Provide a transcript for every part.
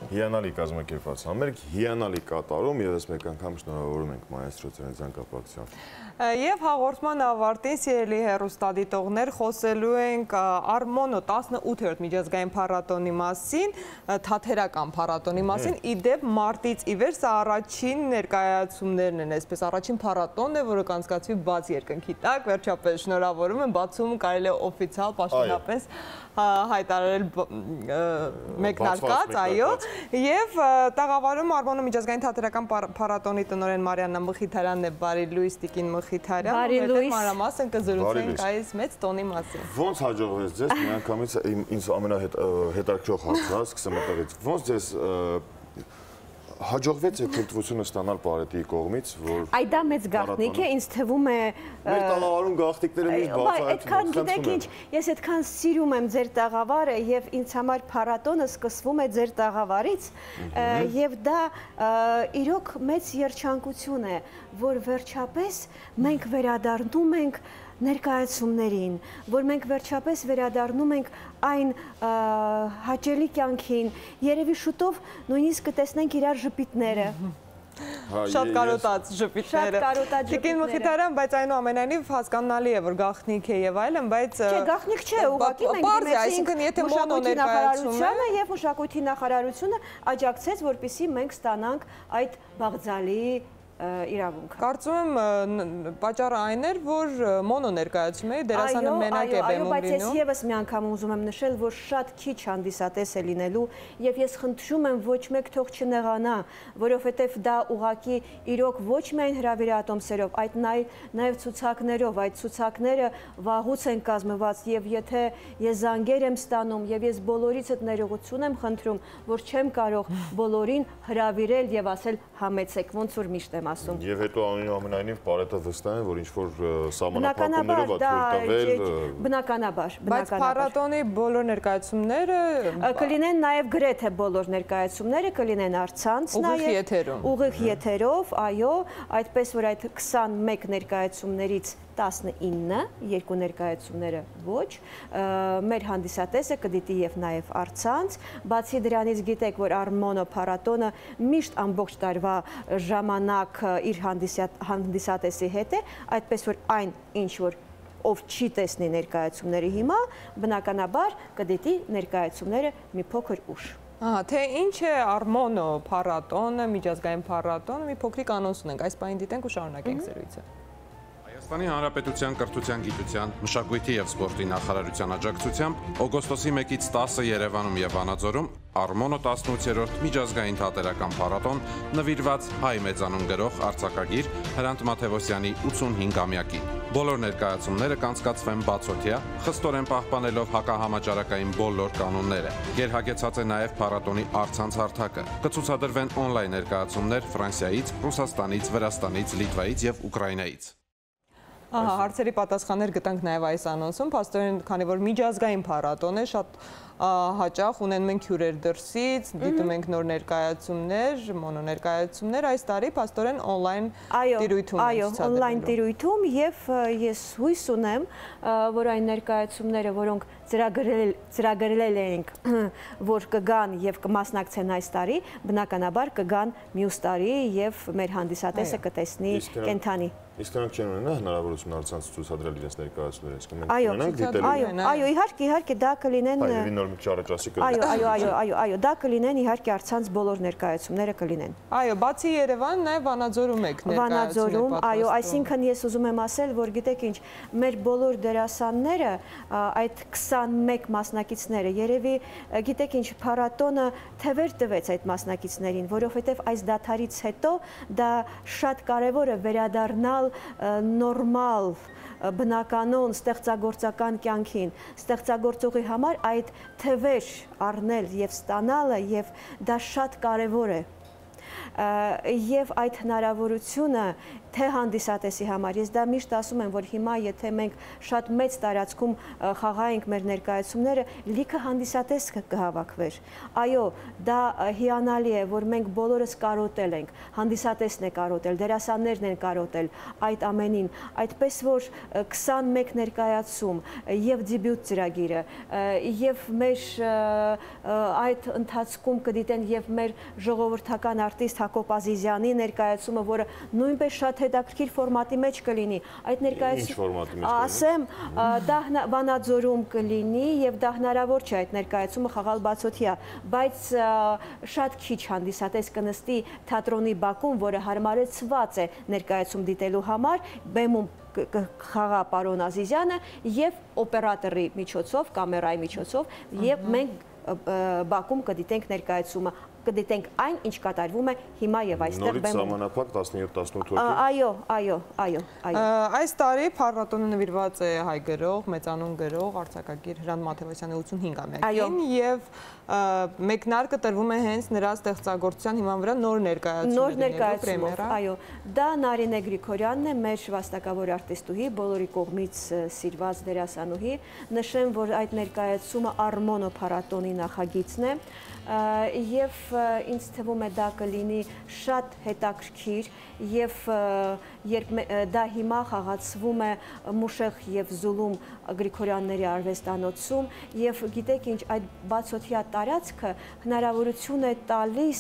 Հիանալի կազմակերպված համերգ, հիանալի կատարում եւ ես մեկ անգամ շնորհավորում ենք մայեստրո ձեր կապակցությամբ։ Եվ հաղորդման ավարտին սիրելի հեռուստադիտողներ խոսելու ենք Արմոնո 18-րդ միջազգային փառատոնի մասին, թատերական փառատոնի մասին, իդեպ մարտից ի վեր սա առաջին ներկայացումներն են, այսպես առաջին փառատոնն է, որը կանցկացվի բաց երկնքի տակ, վերջապես շնորհավորում եմ, բացում կարելի է օֆիցիալ պաշտոնապես հայտարարել մեկնարկած, այո, եւ տաղավարում Արմոնո միջազգային թատերական փառատոնի տնօրեն Մարիաննա Մխիթարյանն է, բարի լույս տիկին Մխիթարյան, ովքեր մանրամասն կզրուցենք այս մեծ տոնի մասին։ Ոնց հաջողվեց ձեզ, միանգամից ինձ ամենահետաքրքրող հարցն է, սկսեմ այդտեղից։ Ոնց ձեզ հաջողվեց այդ թույլտվությունը ստանալ Պարետիի կողմից, որ Այ դա մեծ գաղտնիք է, ինձ թվում է մեր տաղավարում գաղտնիքները միշտ այդքան գիտեք ինչ, ես այդքան սիրում եմ ձեր տաղավարը եւ ինձ համար փառատոնը սկսվում է ձեր տաղավարից եւ դա իրոք մեծ երջանկություն է, որ վերջապես մենք վերադառնում ենք ներկայացումներին, որ մենք վերջապես վերադառնում ենք այն հաճելի կյանքին, երևի շուտով նույնիսկ կտեսնենք իրար ժպիտները։ Շատ կարոտած ժպիտները։ Տիկին Մխիթարյան, բայց այնուամենայնիվ հասկանալի է, որ գաղտնիք է եւ այլն, բայց Չէ, գաղտնիք չէ, ուղղակի մենք մշակույթի նախարարությունը եւ մշակույթի նախարարությունը աջակցեց, որպեսզի մենք ստանանք այդ բաղձալի իրավունքը։ Կարծում եմ պատճառը այն էր, որ մոնո ներկայացում է, դերասանը մենակ է բեմում լինում։ Բայց ես եւս մի անգամ ուզում եմ նշել, որ շատ քիչ հանդիսատես է լինելու եւ ես խնդրում եմ ոչ մեկ թող չնեղանա, որովհետեւ դա ուղղակի իրոք ոչ միայն հրավիրատոմսերով, այդ նաեւ ցուցակներով, այդ ցուցակները վաղուց են կազմված եւ եթե ես զանգեր եմ ստանում եւ ես բոլորից այդ ներողություն եմ խնդրում, որ չեմ կարող բոլորին հրավիրել եւ ասել համեցեք, ոնց որ միշտ ասում։ Եվ հետո ամենայնիվ Պարետը վստահ է, որ ինչ-որ սահմանափակումներով է թույլ տվել։ Բնականաբար։ Բայց փառատոնի բոլոր ներկայացումները կլինեն նաև գրեթե բոլոր ներկայացումները կլինեն առցանց նաև ուղիղ եթերով, այո, այդպես որ այդ 21 ներկայացումներից 19 երկու ներկայացումները ոչ, մեր հանդիսատեսը կդիտի եւ նաեւ առցանց, բացի դրանից գիտեք, որ Արմոնո փառատոնը միշտ ամբողջ տարվա ժամանակ իր հանդիսատեսի հետ է, այդպես որ այն ինչ որ ով չի տեսնի ներկայացումները հիմա, բնականաբար կդիտի ներկայացումները մի փոքր ուշ։ Թե ինչ է Արմոնո փառատոնը, միջազգային փառատոնը, մի փոքրիկ անոնս ունենք, այս պահին դիտենք ու շարունակենք զրույցը։ Հայաստանի Հանրապետության կրթության, գիտության, մշակույթի և սպորտի նախարարության աջակցությամբ օգոստոսի 1-ից 10-ը Երևանում և Վանաձորում Արմոնո 18-րդ միջազգային թատերական փառատոն նվիրված հայ մեծանուն գրող արձակագիր Հրանտ Մաթևոսյանի 85-ամյակին։ Բոլոր ներկայացումները կանցկացվեն բացօթյա, խստորեն պահպանելով հակահամաճարակային բոլոր կանոնները։ Գերհագեցած է նաև փառատոնի առցանց հարթակը։ Կցուցադրվեն օնլայն ներկայացումներ Ֆրանսիայից, Ռուսաստանից, Վրաստանից, Լիտվայից և Ուկրաինայից։ Հարցերի պատասխաններ գտանք նաև այս անոնսում, փաստորեն, քանի որ միջազգային փառատոն է, շատ հաճախ ունենում ենք հյուրեր դրսից, դիտում ենք նոր ներկայացումներ, մոնո ներկայացումներ, այս տարի փաստորեն օնլայն տիրույթում են ցուցադրելու։ Այո, օնլայն տիրույթում եւ ես հույս ունեմ, որ այն ներկայացումները, որոնք ծրագրել ենք, որ կգան եւ կմասնակցեն այս տարի, բնականաբար կգան մյուս տարի եւ մեր հանդիսատեսը կտեսնի կենթանի։ Իսկ նրանք չեն ունենա հնարավորություն առցանց ցուցադրել իրենց ներկայացումները, իսկ մենք ունենանք դիտելու։ Այո, իհարկե դա կլինեն։ Այո, դա կլինեն իհարկե առցանց բոլոր ներկայացումները կլինեն։ Այո, բացի Երևան, նաև Վանաձորում եք Վանաձորում, այո, այսինքն ես ուզում եմ ասել, որ գիտեք ինչ, մեր բոլոր դերասանները, այդ 21 մասնակիցները, երևի գիտեք ինչ, փառատոնը թևեր տվեց այդ մասնակիցներին, որովհետև այս դադարից հետո դա շատ կարևոր է վերադառնալ նորմալ բնականոն ստեղծագործական կյանքին, ստեղծագործողի համար այդ թվեր առնել և ստանալը և դա շատ կարևոր է և այդ հնարավորությունը թե հանդիսատեսի համար։ Ես դա միշտ ասում եմ, որ հիմա եթե մենք շատ մեծ տարածքում խաղայինք մեր ներկայացումները, լիքը հանդիսատես կհավաքվեր։ Այո, դա հիանալի է, որ մենք բոլորս կարոտել ենք, հանդիսատեսն է կարոտել, դերասաններն են կարոտել այդ ամենին, այդպես որ 21 ներկայացում եւ դեբյուտ ծրագիրը եւ մեր այդ ընթացքում կդիտեն եւ մեր ժողովրդական արտիստ Հակոբ Ազիզյանի ներկայացումը, որը նույնպես շատ հետաքրքիր ֆորմատի մեջ կլինի։ Այդ ներկայացումը, ասեմ, դա Վանաձորում կլինի եւ դա հնարավոր չէ այդ ներկայացումը խաղալ բացօթյա, բայց շատ քիչ հանդիսատես կնստի թատրոնի բակում, որը հարմարեցված է ներկայացում դիտելու համար, բեմում խաղա պարոն Ազիզյանը եւ օպերատորի միջոցով, կամերայի միջոցով եւ մենք բակում կդիտենք ներկայացումը, կդիտենք այն, ինչ կատարվում է հիմա եւ այստեղ բեմում։ Նորից սահմանափակ 17-18 հոգի։ Այո։ Այս տարի փառատոնը նվիրված է հայ գրող, մեծանուն գրող, արձակագիր Հրանտ Մաթևոսյանի 85-ամյակին եւ մեկնարկը տրվում է հենց նրա ստեղծագործության հիման վրա նոր ներկայացումով, այո։ Դա Նարինե Գրիգորյանն է, մեր վաստակավոր արտիստուհի, բոլորի կողմից սիրված դերասանուհի։ Նշեմ, որ այդ ներկայացումը Արմոնո փառատոնի նախագիծն է եւ ինձ թվում է դա կլինի շատ հետաքրքիր եւ երբ դա հիմա խաղացվում է Մուշեղ եւ Զուլում Գրիգորյանների արվեստանոցում եւ գիտեք ինչ, այդ բացօթյա տարածքը հնարավորություն է տալիս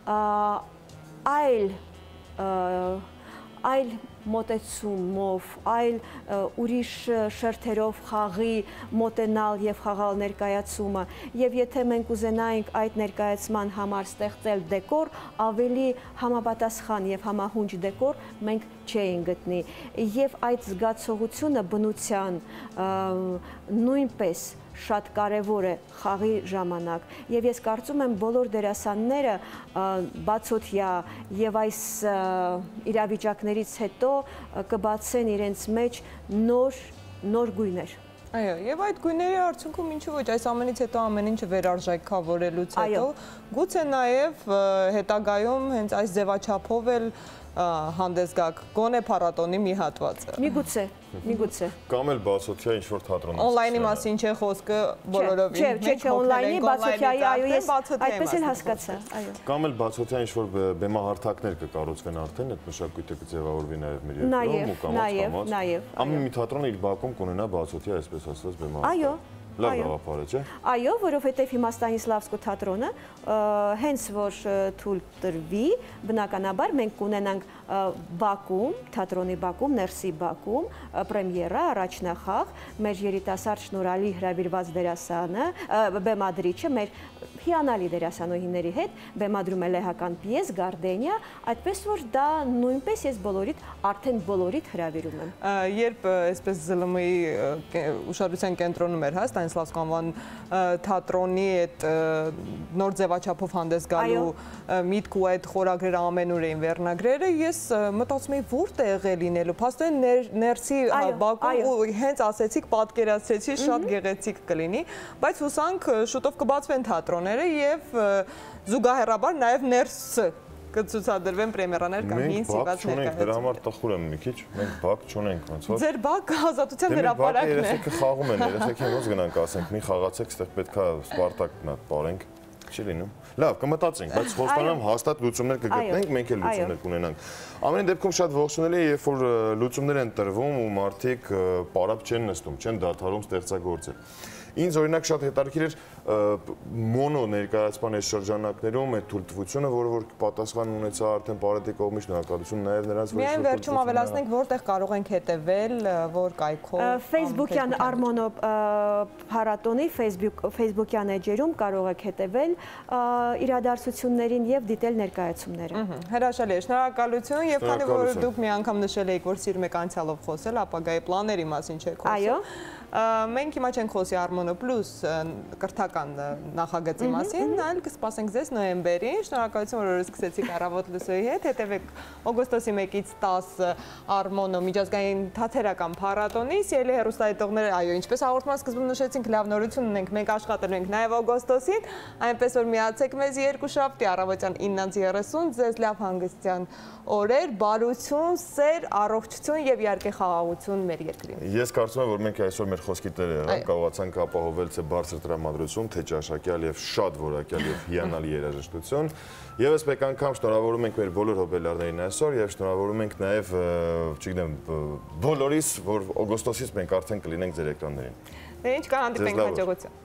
այլ մոտեցումով, այլ ուրիշ շերտերով խաղի մոտենալ եւ խաղալ ներկայացումը եւ եթե մենք ուզենայինք այդ ներկայացման համար ստեղծել դեկոր, ավելի համապատասխան եւ համահունչ դեկոր մենք չէին գտնի եւ այդ զգացողությունը բնության նույնպես շատ կարևոր է խաղի ժամանակ եւ ես կարծում եմ բոլոր դերասանները բացօթյա եւ այս իրավիճակներից հետո կբացեն իրենց մեջ նոր գույներ։ Այո, եւ այդ գույների արդյունքում ինչու ոչ, այս ամենից հետո ամեն ինչը վերարժեքավորելուց հետո գուցե նաեւ հետագայում հենց այս ձևաչափով էլ հանդես գաք գոնե փառատոնի մի հատվածը։ Միգուցե։ Կամ էլ բացօթյա ինչ-որ թատրոնից։ Օնլայնի մասին չէ խոսքը բոլորովին։ Չէ, օնլայնի բացօթյայի, այո, ես այդպես էլ հասկացա, այո։ Կամ էլ բացօթյա ինչ-որ բեմահարթակներ կկառուցվեն արդեն, այդ մշակույթը կձևավորվի նաև մեր երկրում ու Նաև։ Ամեն մի թատրոն իր բակում կունենա բացօթյա, այսպես ասած, բեմահարթակ։ Այո։ Լավ գաղափար է, չէ՞։ Այո, որովհետև հիմա Ստանիսլավսկու թատրոնը հենց որ թույլ տրվի, բնականաբար մենք կունենանք Բաքում, թատրոնի Բաքում, ներսի Բաքում պրեմիերա, առաջնախաղ, մեր երիտասարդ շնորհալի հրավիրված դերասանը, բեմադրիչը, մեր հիանալի դերասանուհիների հետ բեմադրում է լեհական պիես Գարդենիա, այդպես որ դա նույնպես ես արդեն բոլորիդ հրավիրում եմ։ Երբ այսպես ԶԼՄ-ի ուշադրության կենտրոնում էր, հա, Ստանիսլավսկու անվան թատրոնի այդ նոր ձևաչափով հանդես գալու միտք ու այդ խորագրերը ամենուր էին վերնագրերը, ես մտածում էի որտեղ է լինելու, փաստորեն ներսի Բաքում ու հենց ասեցիք, պատկերացրեցի շատ գեղեցիկ կլինի, բայց հուսանք շուտով կբացվեն թատրոնները եւ զուգահեռաբար նաեւ ներսը կցուցադրվեն պրեմիերաներ կամ հին սիրված ներկայացում։ Դրա համար տխուր եմ մի քիչ, մենք բակ չունենք ոնց որ։ Ձեր բակ ազատության հրապարակն է։ Երեխեքը խաղում են, երեխեքին ոնց գնանք ասենք, մի խաղացեք, այստեղ պետքա Սպարտակն ա ապարենք, չի լինում։ Լավ, կմտածենք, բայց խոստանում հաստատ լուծումներ կգտնենք, մենք էլ լուծումներ կունենանք։ Ամեն դեպքում շատ ողջունելի է, երբ որ լուծումներ են տրվում ու մարդիկ պարապ չեն նստում, չեն դադարում ստեղծագործել։ Ինձ օրինակ շատ հետաքրքիր էր մոնո ներկայացման այս շրջանակներում այդ թույլտվությունը, որը պատասխան ունեցա արդեն Պարետի կողմից, շնորհակալություն նաև նրանց, որ միայն վերջում ավելացնենք, որտեղ կարող ենք հետևել, որ կայքով Facebook-յան Արմոնո փառատոնի Facebook-յան էջերում կարող եք հետևել իրադարձություններին եւ դիտել ներկայացումները։ Հրաշալի է, շնորհակալություն, եւ քանի որ դուք մի անգամ նշել եք, որ սիրում եք անցյալով խոսել, ապագայի պլանների մասին չեք խոսում։ Այո։ Մենք հիմա չենք խոսի Արմոնո Պլյուս կրթական հիմնական նախագծի մասին, այլ կսպասենք ձեզ նոյեմբերին։ Շնորհակալություն, որ սկսեցիք Առավոտ լուսոյի հետ, հետևեք օգոստոսի 1-ից 10 Արմոնո միջազգային թատերական փառատոնի, սիրելի հեռուստադիտողներ, այո, ինչպես հաղորդման սկզբում նշեցինք, լավ նորություն ունենք, մենք աշխատելու ենք նաև օգոստոսին, այնպես որ միացեք մեզ երկուշաբթի առավոտյան 9:30, ձեզ լավ հանգստյան օրեր, բարություն, սեր, առողջություն եւ իհարկե խաղաղություն մեր երկրին։ Ես կարծում եմ, որ մենք այսօր մեր խոսքի տերը կարողացանք ապահովել թե բարձր տրամադրություն, թե ճաշակյալ եւ շատ որակյալ եւ հիանալի երաժշտություն։ Եվս մեկ անգամ շնորհավորում ենք մեր բոլոր հոբելարներին այսօր եւ շնորհավորում ենք նաեւ, չգիտեմ, բոլորիս, որ օգոստոսից մենք արդեն կլինենք ձեր էկրաններին։ Դե ինչ կհանդիպենք հաջողություն։